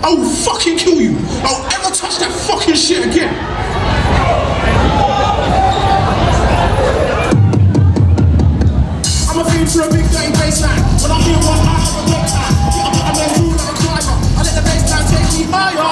I will fucking kill you. I'll ever touch that fucking shit again. I'm a fiend for a big dirty bassline. When I hear one, I have a big time. I get up and then do like a climber. I let the bassline take me higher.